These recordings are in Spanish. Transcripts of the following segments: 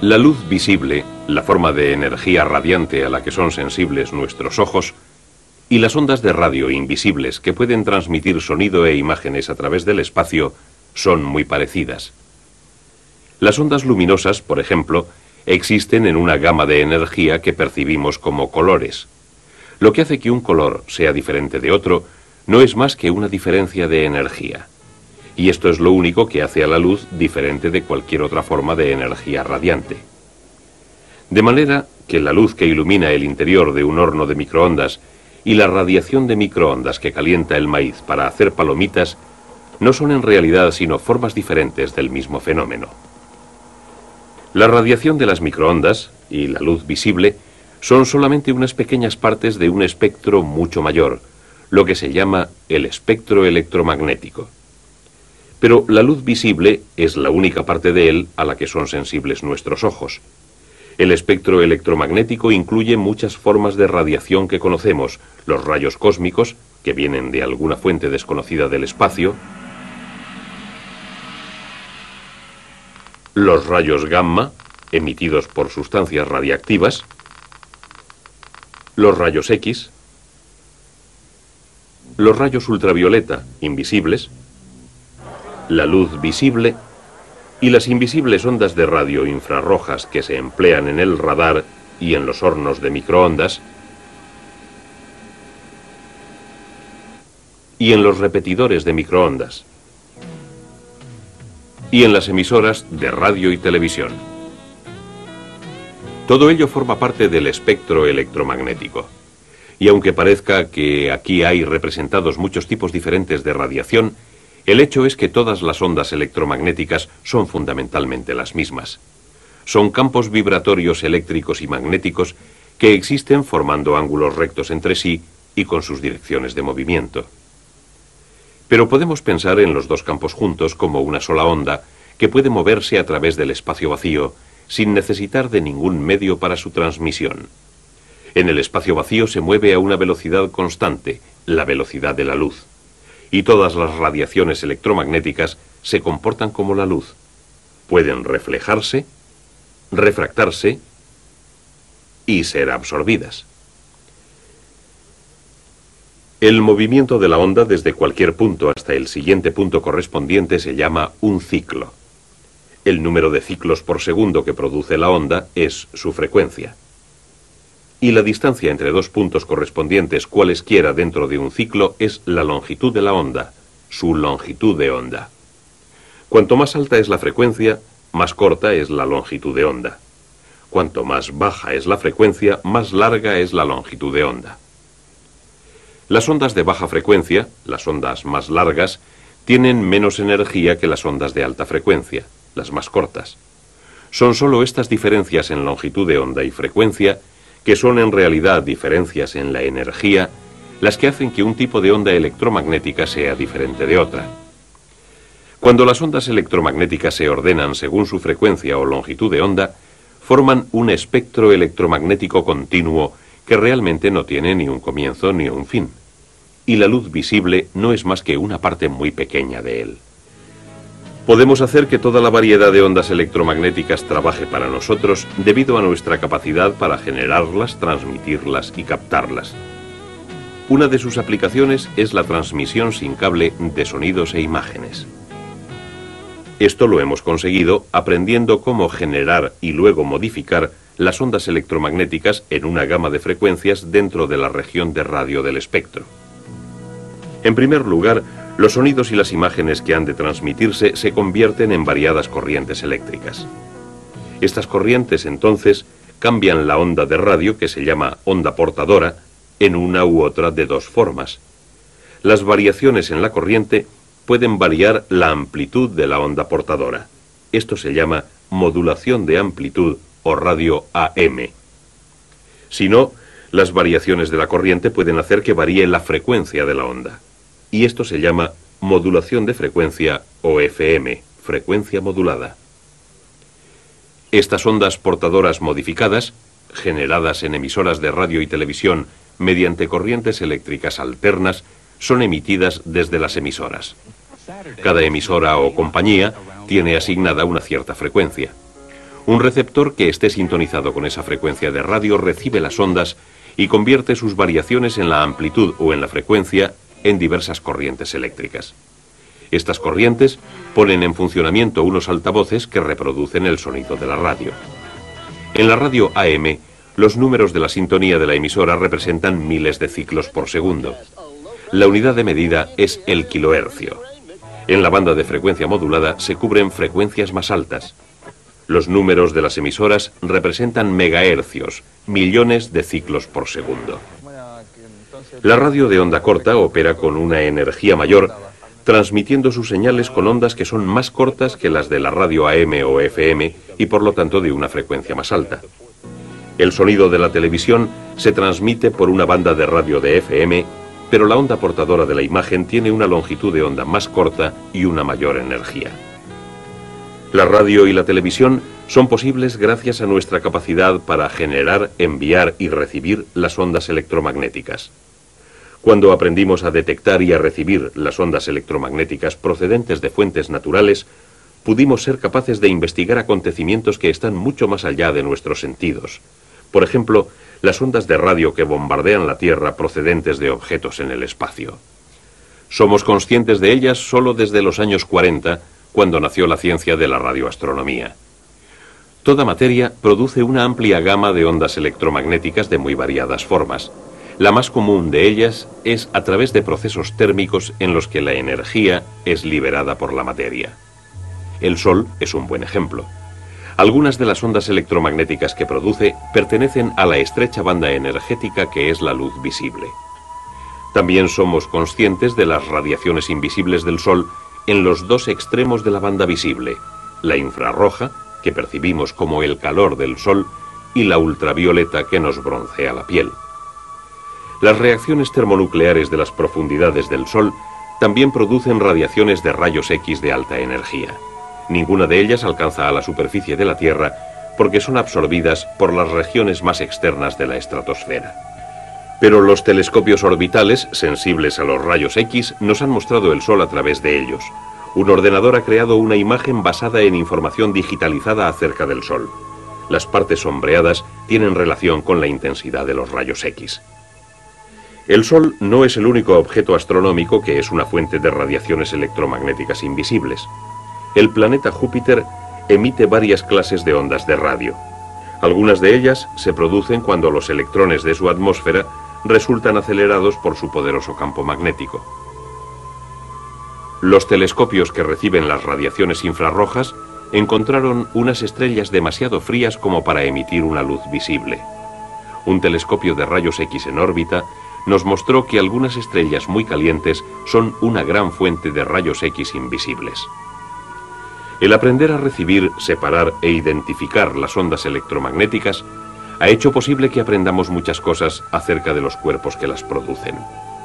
La luz visible, la forma de energía radiante a la que son sensibles nuestros ojos, y las ondas de radio invisibles que pueden transmitir sonido e imágenes a través del espacio son muy parecidas. Las ondas luminosas, por ejemplo, existen en una gama de energía que percibimos como colores. Lo que hace que un color sea diferente de otro no es más que una diferencia de energía. Y esto es lo único que hace a la luz diferente de cualquier otra forma de energía radiante. De manera que la luz que ilumina el interior de un horno de microondas y la radiación de microondas que calienta el maíz para hacer palomitas no son en realidad sino formas diferentes del mismo fenómeno. La radiación de las microondas y la luz visible son solamente unas pequeñas partes de un espectro mucho mayor, lo que se llama el espectro electromagnético. Pero la luz visible es la única parte de él a la que son sensibles nuestros ojos. El espectro electromagnético incluye muchas formas de radiación que conocemos, los rayos cósmicos, que vienen de alguna fuente desconocida del espacio, los rayos gamma, emitidos por sustancias radiactivas, los rayos X, los rayos ultravioleta, invisibles, la luz visible y las invisibles ondas de radio infrarrojas que se emplean en el radar y en los hornos de microondas y en los repetidores de microondas y en las emisoras de radio y televisión. Todo ello forma parte del espectro electromagnético. Y aunque parezca que aquí hay representados muchos tipos diferentes de radiación, el hecho es que todas las ondas electromagnéticas son fundamentalmente las mismas. Son campos vibratorios eléctricos y magnéticos que existen formando ángulos rectos entre sí y con sus direcciones de movimiento. Pero podemos pensar en los dos campos juntos como una sola onda que puede moverse a través del espacio vacío sin necesitar de ningún medio para su transmisión. En el espacio vacío se mueve a una velocidad constante, la velocidad de la luz. Y todas las radiaciones electromagnéticas se comportan como la luz. Pueden reflejarse, refractarse y ser absorbidas. El movimiento de la onda desde cualquier punto hasta el siguiente punto correspondiente se llama un ciclo. El número de ciclos por segundo que produce la onda es su frecuencia. Y la distancia entre dos puntos correspondientes cualesquiera dentro de un ciclo es la longitud de la onda, su longitud de onda. Cuanto más alta es la frecuencia, más corta es la longitud de onda. Cuanto más baja es la frecuencia, más larga es la longitud de onda. Las ondas de baja frecuencia, las ondas más largas, tienen menos energía que las ondas de alta frecuencia, las más cortas. Son solo estas diferencias en longitud de onda y frecuencia, que son en realidad diferencias en la energía, las que hacen que un tipo de onda electromagnética sea diferente de otra. Cuando las ondas electromagnéticas se ordenan según su frecuencia o longitud de onda, forman un espectro electromagnético continuo que realmente no tiene ni un comienzo ni un fin. Y la luz visible no es más que una parte muy pequeña de él. Podemos hacer que toda la variedad de ondas electromagnéticas trabaje para nosotros debido a nuestra capacidad para generarlas, transmitirlas y captarlas. Una de sus aplicaciones es la transmisión sin cable de sonidos e imágenes. Esto lo hemos conseguido aprendiendo cómo generar y luego modificar las ondas electromagnéticas en una gama de frecuencias dentro de la región de radio del espectro. En primer lugar, los sonidos y las imágenes que han de transmitirse se convierten en variadas corrientes eléctricas. Estas corrientes, entonces, cambian la onda de radio, que se llama onda portadora, en una u otra de dos formas. Las variaciones en la corriente pueden variar la amplitud de la onda portadora. Esto se llama modulación de amplitud o radio AM. Si no, las variaciones de la corriente pueden hacer que varíe la frecuencia de la onda. Y esto se llama modulación de frecuencia o FM, frecuencia modulada. Estas ondas portadoras modificadas, generadas en emisoras de radio y televisión mediante corrientes eléctricas alternas, son emitidas desde las emisoras. Cada emisora o compañía tiene asignada una cierta frecuencia. Un receptor que esté sintonizado con esa frecuencia de radio recibe las ondas y convierte sus variaciones en la amplitud o en la frecuencia en diversas corrientes eléctricas. Estas corrientes ponen en funcionamiento unos altavoces que reproducen el sonido de la radio. En la radio AM, los números de la sintonía de la emisora representan miles de ciclos por segundo. La unidad de medida es el kilohercio. En la banda de frecuencia modulada se cubren frecuencias más altas. Los números de las emisoras representan megahercios, millones de ciclos por segundo. La radio de onda corta opera con una energía mayor, transmitiendo sus señales con ondas que son más cortas que las de la radio AM o FM y por lo tanto de una frecuencia más alta. El sonido de la televisión se transmite por una banda de radio de FM, pero la onda portadora de la imagen tiene una longitud de onda más corta y una mayor energía. La radio y la televisión son posibles gracias a nuestra capacidad para generar, enviar y recibir las ondas electromagnéticas. Cuando aprendimos a detectar y a recibir las ondas electromagnéticas procedentes de fuentes naturales, pudimos ser capaces de investigar acontecimientos que están mucho más allá de nuestros sentidos. Por ejemplo, las ondas de radio que bombardean la Tierra procedentes de objetos en el espacio. Somos conscientes de ellas solo desde los años 40, cuando nació la ciencia de la radioastronomía. Toda materia produce una amplia gama de ondas electromagnéticas de muy variadas formas. La más común de ellas es a través de procesos térmicos en los que la energía es liberada por la materia. El Sol es un buen ejemplo. Algunas de las ondas electromagnéticas que produce pertenecen a la estrecha banda energética que es la luz visible. También somos conscientes de las radiaciones invisibles del Sol en los dos extremos de la banda visible, la infrarroja, que percibimos como el calor del Sol, y la ultravioleta que nos broncea la piel. Las reacciones termonucleares de las profundidades del Sol también producen radiaciones de rayos X de alta energía. Ninguna de ellas alcanza a la superficie de la Tierra porque son absorbidas por las regiones más externas de la estratosfera. Pero los telescopios orbitales, sensibles a los rayos X, nos han mostrado el Sol a través de ellos. Un ordenador ha creado una imagen basada en información digitalizada acerca del Sol. Las partes sombreadas tienen relación con la intensidad de los rayos X. El Sol no es el único objeto astronómico que es una fuente de radiaciones electromagnéticas invisibles. El planeta Júpiter emite varias clases de ondas de radio. Algunas de ellas se producen cuando los electrones de su atmósfera resultan acelerados por su poderoso campo magnético. Los telescopios que reciben las radiaciones infrarrojas encontraron unas estrellas demasiado frías como para emitir una luz visible. Un telescopio de rayos X en órbita nos mostró que algunas estrellas muy calientes son una gran fuente de rayos X invisibles. El aprender a recibir, separar e identificar las ondas electromagnéticas ha hecho posible que aprendamos muchas cosas acerca de los cuerpos que las producen.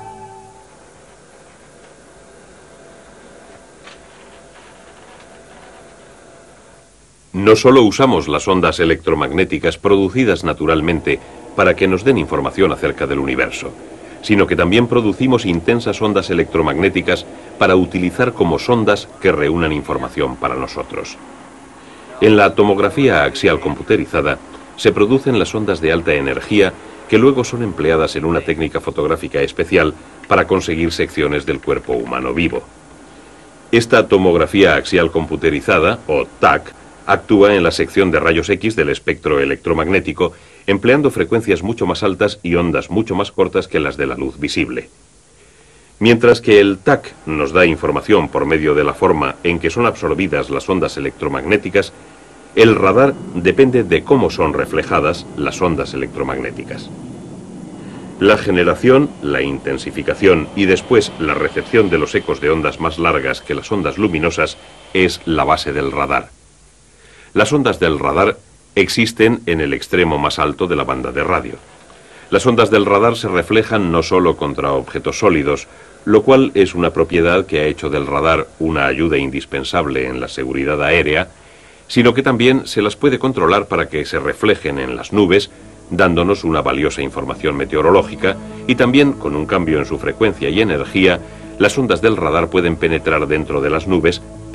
No solo usamos las ondas electromagnéticas producidas naturalmente para que nos den información acerca del universo, sino que también producimos intensas ondas electromagnéticas para utilizar como sondas que reúnan información para nosotros. En la tomografía axial computerizada se producen las ondas de alta energía que luego son empleadas en una técnica fotográfica especial para conseguir secciones del cuerpo humano vivo. Esta tomografía axial computerizada, o TAC, actúa en la sección de rayos X del espectro electromagnético, empleando frecuencias mucho más altas y ondas mucho más cortas que las de la luz visible. Mientras que el TAC nos da información por medio de la forma en que son absorbidas las ondas electromagnéticas, el radar depende de cómo son reflejadas las ondas electromagnéticas. La generación, la intensificación y después la recepción de los ecos de ondas más largas que las ondas luminosas es la base del radar. Las ondas del radar existen en el extremo más alto de la banda de radio. Las ondas del radar se reflejan no solo contra objetos sólidos, lo cual es una propiedad que ha hecho del radar una ayuda indispensable en la seguridad aérea, sino que también se las puede controlar para que se reflejen en las nubes, dándonos una valiosa información meteorológica, y también, con un cambio en su frecuencia y energía, las ondas del radar pueden penetrar dentro de las nubes,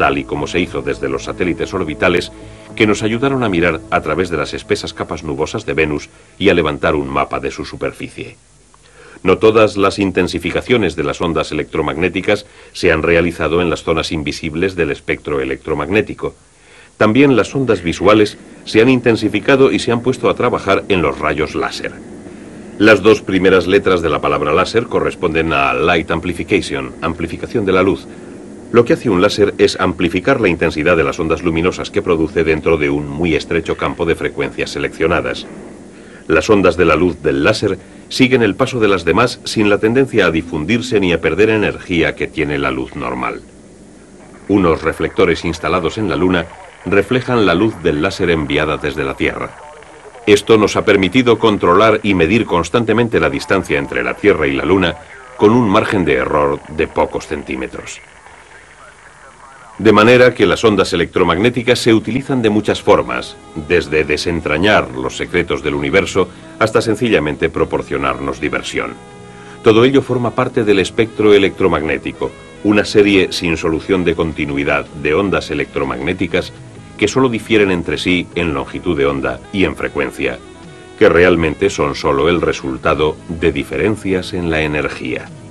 tal y como se hizo desde los satélites orbitales que nos ayudaron a mirar a través de las espesas capas nubosas de Venus y a levantar un mapa de su superficie. No todas las intensificaciones de las ondas electromagnéticas se han realizado en las zonas invisibles del espectro electromagnético. También las ondas visuales se han intensificado y se han puesto a trabajar en los rayos láser. Las dos primeras letras de la palabra láser corresponden a Light Amplification, amplificación de la luz. Lo que hace un láser es amplificar la intensidad de las ondas luminosas que produce dentro de un muy estrecho campo de frecuencias seleccionadas. Las ondas de la luz del láser siguen el paso de las demás sin la tendencia a difundirse ni a perder energía que tiene la luz normal. Unos reflectores instalados en la Luna reflejan la luz del láser enviada desde la Tierra. Esto nos ha permitido controlar y medir constantemente la distancia entre la Tierra y la Luna con un margen de error de pocos centímetros. De manera que las ondas electromagnéticas se utilizan de muchas formas, desde desentrañar los secretos del universo hasta sencillamente proporcionarnos diversión. Todo ello forma parte del espectro electromagnético, una serie sin solución de continuidad de ondas electromagnéticas que solo difieren entre sí en longitud de onda y en frecuencia, que realmente son solo el resultado de diferencias en la energía.